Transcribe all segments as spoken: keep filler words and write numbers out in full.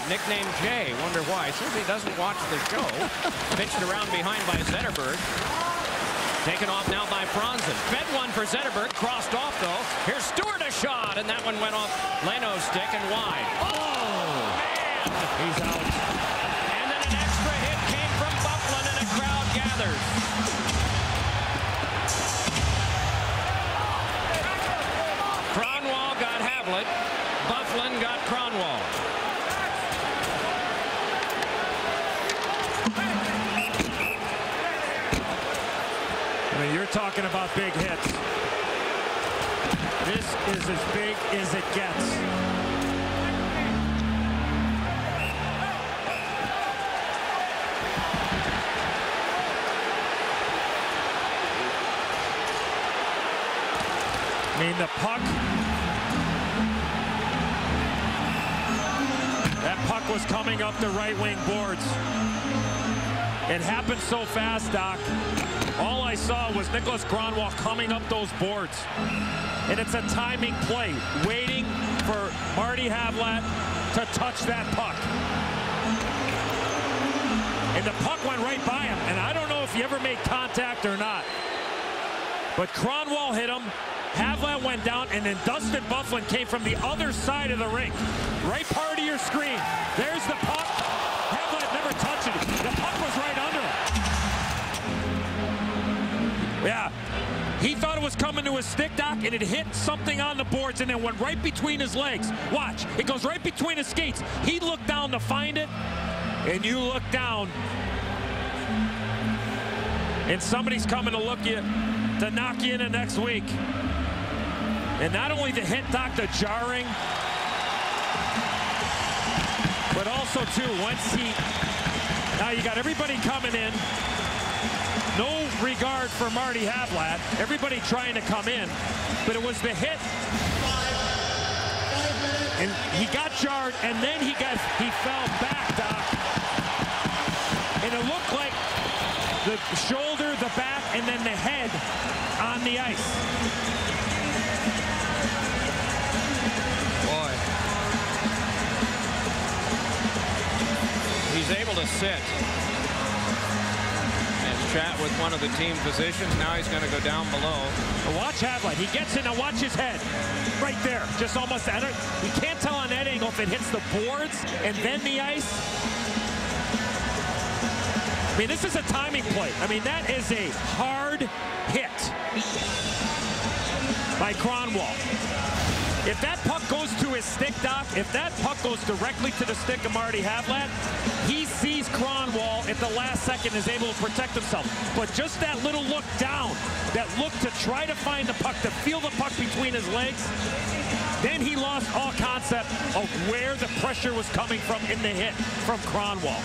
nicknamed Jay. Wonder why. Seems he doesn't watch the show. Pitched around behind by Zetterberg. Taken off now by Franzen. Fed one for Zetterberg. Crossed off, though. Here's Stewart, a shot, and that one went off Leno's stick and wide. Oh, man! He's out. And then an extra hit came from Byfuglien, and a crowd gathers. Kronwall got Havlat. Byfuglien got Kronwall. I mean, you're talking about big hits. This is as big as it gets. I mean, the puck. That puck was coming up the right wing boards. It happened so fast, Doc. All I saw was Niklas Kronwall coming up those boards. And it's a timing play, waiting for Marty Havlat to touch that puck. And the puck went right by him. And I don't know if he ever made contact or not. But Kronwall hit him. Havlat went down, and then Dustin Byfuglien came from the other side of the rink. Right part of your screen. There's the puck. Havlat never touched it. The puck was right under him. Yeah. He thought it was coming to his stick, Doc, and it hit something on the boards and then went right between his legs. Watch. It goes right between his skates. He looked down to find it, and you look down, and somebody's coming to look you, to knock you in next week. And not only the hit, Doc, the jarring, but also, too, once he... Now you got everybody coming in. No regard for Marty Havlat. Everybody trying to come in. But it was the hit. And he got jarred, and then he got he fell back, Doc. And it looked like the shoulder, the back, and then the head on the ice. He's able to sit and chat with one of the team physicians. Now he's going to go down below. Well, watch Havlat. He gets in and watch his head. Right there. Just almost at it. You can't tell on that angle if it hits the boards and then the ice. I mean, this is a timing play. I mean, that is a hard hit by Kronwall. If that puck goes to his stick, Doc, if that puck goes directly to the stick of Marty Havlat, he sees Kronwall at the last second, is able to protect himself. But just that little look down, that look to try to find the puck, to feel the puck between his legs, then he lost all concept of where the pressure was coming from in the hit from Kronwall.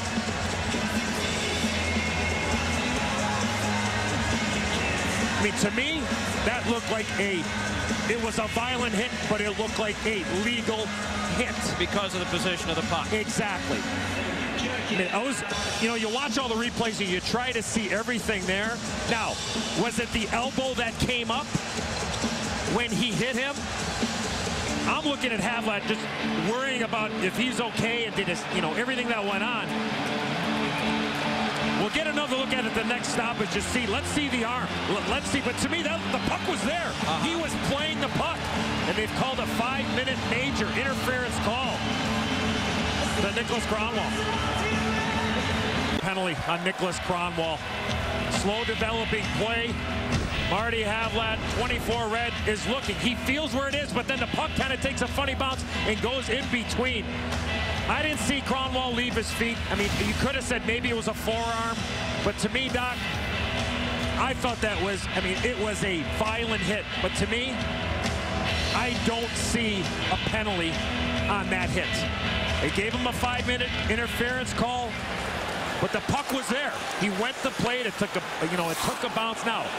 I mean, to me, that looked like a, it was a violent hit, but it looked like a legal hit. Because of the position of the puck. Exactly. I mean, I was, you know, you watch all the replays and you try to see everything there. Now, was it the elbow that came up when he hit him? I'm looking at Havlat just worrying about if he's okay and did his, you know, everything that went on. We'll get another look at it the next stoppage to see. Let's see the arm. Let's see. But to me, that, the puck was there. Uh-huh. He was playing the puck. And they've called a five-minute major interference call to Niklas Kronwall. Penalty on Niklas Kronwall. Slow developing play. Marty Havlat, twenty-four red, is looking. He feels where it is, but then the puck kind of takes a funny bounce and goes in between. I didn't see Kronwall leave his feet. I mean, you could have said maybe it was a forearm, but to me, Doc, I thought that was, I mean, it was a violent hit. But to me, I don't see a penalty on that hit. They gave him a five-minute interference call, but the puck was there. He went to plate. It took a, you know, it took a bounce. Now,